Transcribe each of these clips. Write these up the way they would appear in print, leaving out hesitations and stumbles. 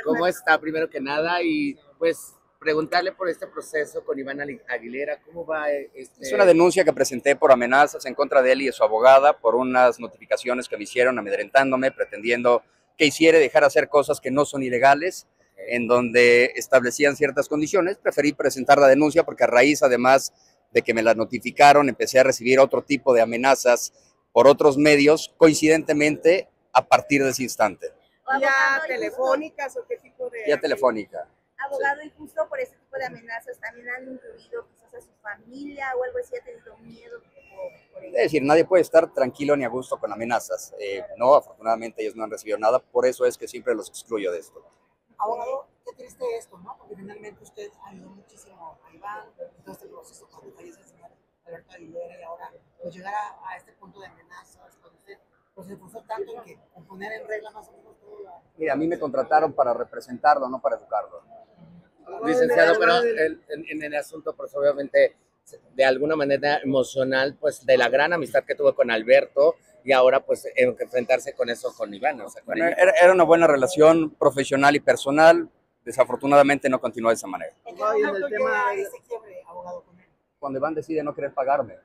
¿Cómo está primero que nada? Y pues preguntarle por este proceso con Iván Aguilera, ¿cómo va Es una denuncia que presenté por amenazas en contra de él y de su abogada por unas notificaciones que me hicieron amedrentándome, pretendiendo que hiciera dejar hacer cosas que no son ilegales, en donde establecían ciertas condiciones. Preferí presentar la denuncia porque a raíz, además de que me la notificaron, empecé a recibir otro tipo de amenazas por otros medios, coincidentemente a partir de ese instante. ¿Ya telefónicas o qué tipo de...? Ya telefónica. Abogado, y justo por este tipo de amenazas también han incluido quizás a su familia o algo así, ha tenido miedo por ello. Es decir, nadie puede estar tranquilo ni a gusto con amenazas. No, afortunadamente ellos no han recibido nada, por eso es que siempre los excluyo de esto. Abogado, qué triste esto, ¿no? Porque finalmente usted ayudó muchísimo a Iván en todo este proceso cuando fallece el señor Alberto Aguilera y ahora pues llegar a este punto de amenazas, cuando usted pues, se esforzó tanto en poner en regla más o menos todo la... Mira, a mí me contrataron para representarlo, no para educarlo. Licenciado, pero en el asunto, pues obviamente, de alguna manera emocional, pues de la gran amistad que tuvo con Alberto y ahora pues enfrentarse con eso con Iván. O sea, con Bueno, era una buena relación profesional y personal, desafortunadamente no continuó de esa manera. ¿En qué momento llega ese quiebre, abogado, con él? Cuando Iván decide no querer pagarme.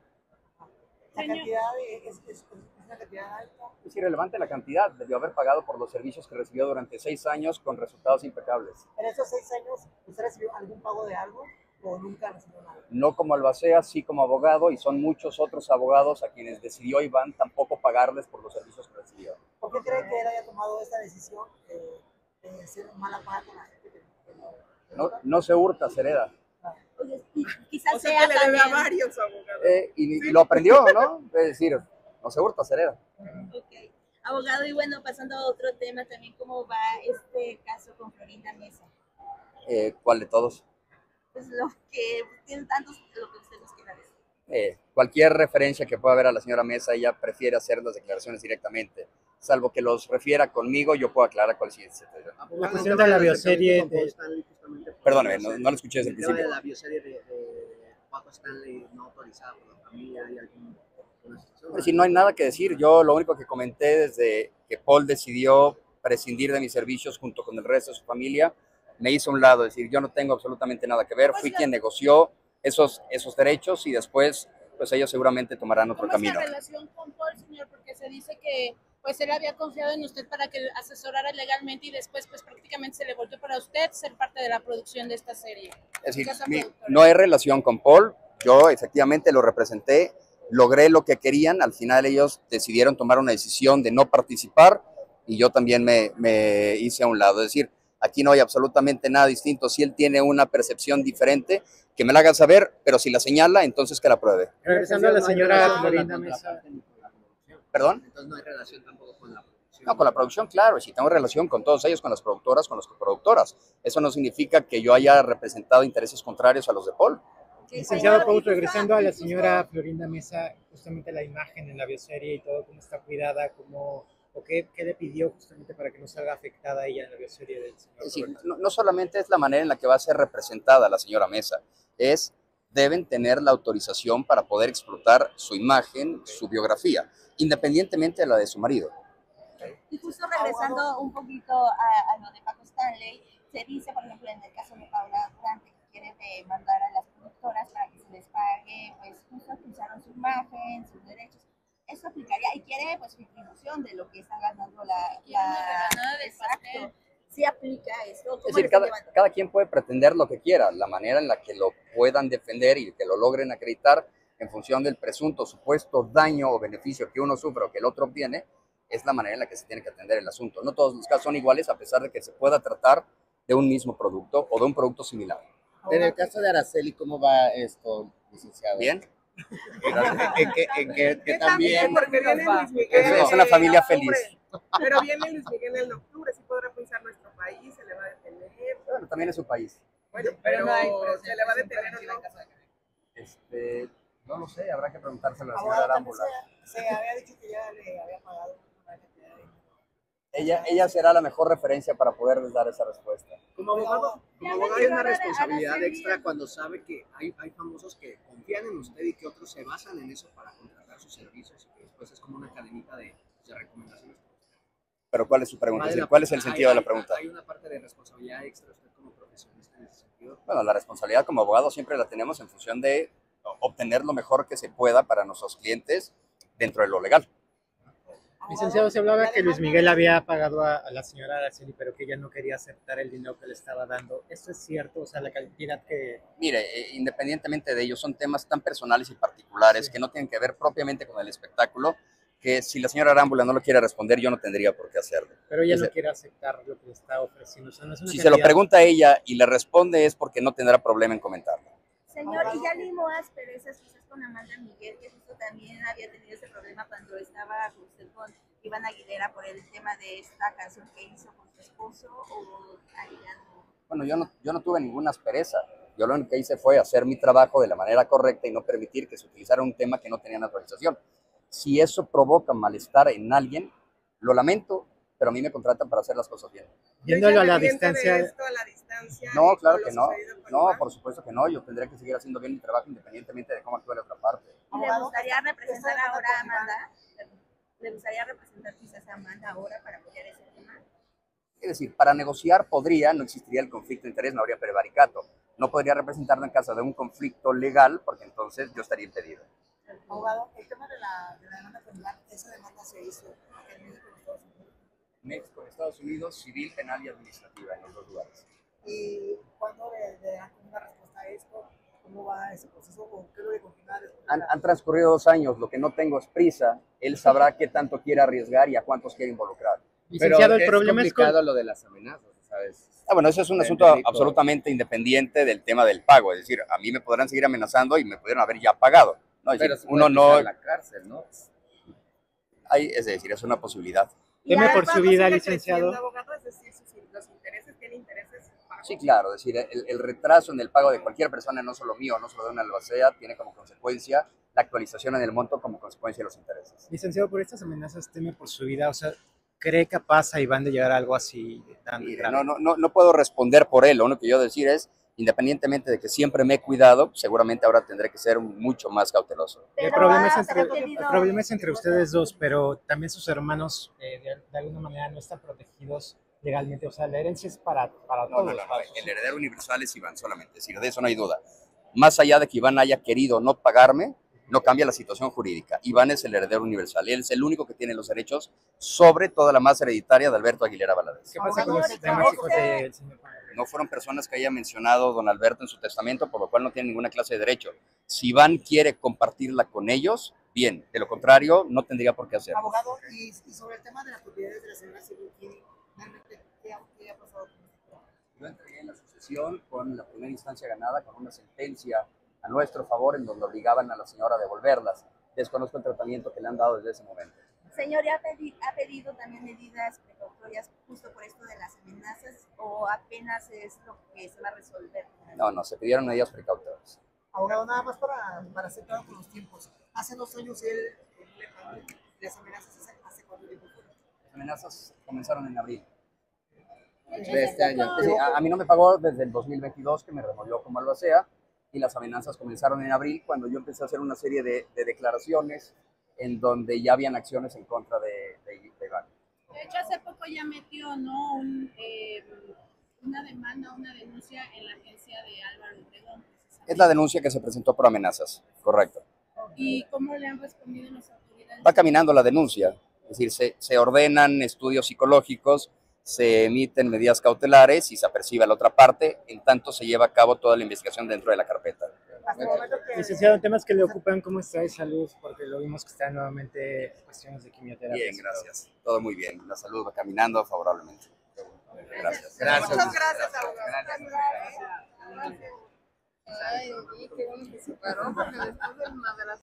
La cantidad es una cantidad alta. Es irrelevante la cantidad, debió haber pagado por los servicios que recibió durante 6 años con resultados impecables. En esos 6 años, ¿usted recibió algún pago de algo o nunca recibió nada? No como albacea, sí como abogado, y son muchos otros abogados a quienes decidió Iván tampoco pagarles por los servicios que recibió. ¿Por qué cree que él haya tomado esta decisión de ser mala paga con la gente que No se hurta, se hereda. Oye, y quizás O sea, sea que le debe a también... varios abogados. Y lo aprendió, ¿no? Es decir, no se hurta, se hereda. Ok. Abogado, y bueno, pasando a otro tema también, ¿cómo va este caso con Florinda Mesa? ¿Cuál de todos? Pues lo que tienen tantos, lo que usted nos quiera decir. Cualquier referencia que pueda haber a la señora Mesa, ella prefiere hacer las declaraciones directamente. Salvo que los refiera conmigo, yo puedo aclarar cuál sí es. La cuestión de la bioserie de... Perdóneme, no lo escuché desde el El tema de principio. la bioserie de Paco Stanley no autorizada por la familia, ¿hay alguna situación? Es decir, no hay nada que decir. Yo lo único que comenté desde que Paul decidió prescindir de mis servicios junto con el resto de su familia, me hizo a un lado. Es decir, yo no tengo absolutamente nada que ver. Fui quien negoció esos derechos y después, pues ellos seguramente tomarán otro camino. ¿Cómo es la relación con Paul, señor? Porque se dice que pues él había confiado en usted para que asesorara legalmente y después pues prácticamente se le volvió para usted ser parte de la producción de esta serie. Es decir, no hay relación con Paul. Yo efectivamente lo representé, logré lo que querían. Al final ellos decidieron tomar una decisión de no participar y yo también me hice a un lado. Es decir, aquí no hay absolutamente nada distinto. Si él tiene una percepción diferente, que me la haga saber, pero si la señala, entonces que la pruebe. Regresando a la señora Florinda Mesa. ¿Perdón? Entonces no hay relación tampoco con la producción. No, con la producción, claro, sí tengo relación con todos ellos, con las productoras, con las coproductoras. Eso no significa que yo haya representado intereses contrarios a los de Paul. Licenciado Paul, regresando a la señora Florinda Mesa, justamente la imagen en la bioserie y todo, cómo está cuidada, qué le pidió justamente para que no salga afectada ella en la bioserie del señor. Es decir, no solamente es la manera en la que va a ser representada la señora Mesa, deben tener la autorización para poder explotar su imagen, su biografía, independientemente de la de su marido. Y justo regresando un poquito a lo de Paco Stanley, se dice, por ejemplo, en el caso de Paula Durante, que quiere demandar a las productoras para que se les pague, pues justo utilizaron su imagen, sus derechos. Esto aplicaría y quiere pues retribución de lo que está ganando la exacto. ¿Sí aplica esto? Es decir, cada quien puede pretender lo que quiera, la manera en la que lo puedan defender y que lo logren acreditar en función del presunto supuesto daño o beneficio que uno sufre o que el otro obtiene, es la manera en la que se tiene que atender el asunto. No todos los casos son iguales, a pesar de que se pueda tratar de un mismo producto o de un producto similar. En el caso de Araceli, ¿cómo va esto, licenciado? Bien. Que también porque viene Luis Miguel. Es una familia feliz. Pero viene Luis Miguel en octubre, sí podrá pisar nuestro país, se le va a detener. Bueno, también es su país. Bueno, pero se le va a detener o no. No lo sé, habrá que preguntárselo a la Abogado, señora también Arámbula. se había dicho que ya le había pagado una cantidad de dinero. Ella será la mejor referencia para poderles dar esa respuesta. Como abogado hay una responsabilidad extra cuando sabe que hay famosos que confían en usted y que otros se basan en eso para contratar sus servicios y que después es como una cadenita de recomendaciones. Pero ¿cuál es su pregunta? Vale Es decir, la ¿cuál es el pena. sentido de la pregunta? Hay una parte de responsabilidad extra usted como profesionista en ese sentido. Bueno, la responsabilidad como abogado siempre la tenemos en función de obtener lo mejor que se pueda para nuestros clientes dentro de lo legal. Licenciado, se hablaba que Luis Miguel había pagado a la señora Araceli, pero que ella no quería aceptar el dinero que le estaba dando. ¿Esto es cierto? O sea, la cantidad que... Mire, independientemente de ello, son temas tan personales y particulares Sí. que no tienen que ver propiamente con el espectáculo, que si la señora Arámbula no lo quiere responder, yo no tendría por qué hacerlo. Pero ella Dice, no quiere aceptar lo que le está ofreciendo. O sea, no es una si se lo cantidad- pregunta a ella y le responde es porque no tendrá problema en comentarlo. Señor, y ya limó asperezas quizás con Amanda Miguel, que justo también había tenido ese problema cuando estaba usted con Iván Aguilera por el tema de esta canción que hizo con su esposo, o ahí ya no. Bueno, yo no tuve ninguna aspereza. Yo lo único que hice fue hacer mi trabajo de la manera correcta y no permitir que se utilizara un tema que no tenía naturalización. Si eso provoca malestar en alguien, lo lamento, pero a mí me contratan para hacer las cosas bien. Viéndolo a la Pendiente de distancia... esto, a la distancia, No, y claro con que lo no. sucedido con No, Iván. por supuesto que no. Yo tendré que seguir haciendo bien mi trabajo independientemente de cómo actúe la otra parte. ¿Y le gustaría representar ahora a Amanda? ¿Le gustaría representar quizás a Amanda ahora para apoyar ese tema? Es decir, para negociar podría, no existiría el conflicto de interés, no habría prevaricato. No podría representarlo en caso de un conflicto legal, porque entonces yo estaría impedido. Abogado, el tema de la demanda con Iván, esa demanda se hizo acá en México, en Estados Unidos. México, Estados Unidos, civil, penal y administrativa, en los dos lugares. ¿Y cuándo le dan una respuesta a esto? ¿Cómo va ese proceso? ¿O qué es lo que continúa después? Han transcurrido 2 años, lo que no tengo es prisa. Él sabrá qué tanto quiere arriesgar y a cuántos quiere involucrar. Licenciado, Pero el problema es complicado lo de las amenazas, ¿sabes? Bueno, eso es un El asunto delito. absolutamente independiente del tema del pago. Es decir, a mí me podrán seguir amenazando y me pudieron haber ya pagado. ¿No? Es Pero decir, se uno puede no... pisar la cárcel, ¿no? Es decir, es una posibilidad. Teme por Además, su no vida, sigue licenciado. creciendo, abogado, es decir, los intereses, tiene intereses bajos. Sí, claro, es decir, el retraso en el pago de cualquier persona, no solo mío, no solo de una albacea, tiene como consecuencia la actualización en el monto como consecuencia de los intereses. Licenciado, por estas amenazas teme por su vida. O sea, ¿cree capaz a Iván de llegar a algo así tan Mire, grave? no puedo responder por él, lo único que yo decir es, independientemente de que siempre me he cuidado, seguramente ahora tendré que ser mucho más cauteloso. El Pero problema, ha es el tenido- problema es entre ustedes dos, pero también sus hermanos de alguna manera no están protegidos legalmente. O sea, la herencia es para todos. El heredero universal es Iván solamente, es decir, de eso no hay duda. Más allá de que Iván haya querido no pagarme, no cambia la situación jurídica. Iván es el heredero universal, él es el único que tiene los derechos sobre toda la masa hereditaria de Alberto Aguilera Valadez. ¿Qué pasa con Señor, los demás hijos del señor Juan? No fueron personas que haya mencionado don Alberto en su testamento, por lo cual no tiene ninguna clase de derecho. Si Iván quiere compartirla con ellos, bien. De lo contrario, no tendría por qué hacerlo. Abogado, y sobre el tema de las propiedades de la señora Silvini, realmente, ¿qué ha pasado con esto? Yo entregué en la sucesión con la primera instancia ganada con una sentencia a nuestro favor en donde obligaban a la señora a devolverlas. Desconozco el tratamiento que le han dado desde ese momento. Señor, ¿ya ha pedido también medidas precautorias justo por esto de las amenazas o apenas es lo que se va a resolver? No, se pidieron medidas precautorias. Abogado, nada más para ser claro con los tiempos. Hace 2 años él le pagó las amenazas hace cuánto tiempo fueron. Las amenazas comenzaron en abril. De este año. Es decir, a mí no me pagó desde el 2022, que me removió como albacea, y las amenazas comenzaron en abril, cuando yo empecé a hacer una serie de declaraciones en donde ya habían acciones en contra de Iván. De hecho, hace poco ya metió, ¿no? Una demanda, una denuncia en la agencia de Álvaro Obregón. Es la denuncia que se presentó por amenazas, correcto. ¿Y cómo le han respondido las autoridades? Va caminando la denuncia, es decir, se ordenan estudios psicológicos, se emiten medidas cautelares y se apercibe a la otra parte, en tanto se lleva a cabo toda la investigación dentro de la carpeta. Hasta el momento que... Licenciado, temas que le ocupan, ¿cómo está de salud? Porque lo vimos que está nuevamente cuestiones de quimioterapia. Bien, gracias. Todo muy bien. La salud va caminando favorablemente. Gracias. Gracias. Muchas gracias, abogado. Ay, qué bueno que se paró, porque después de una de las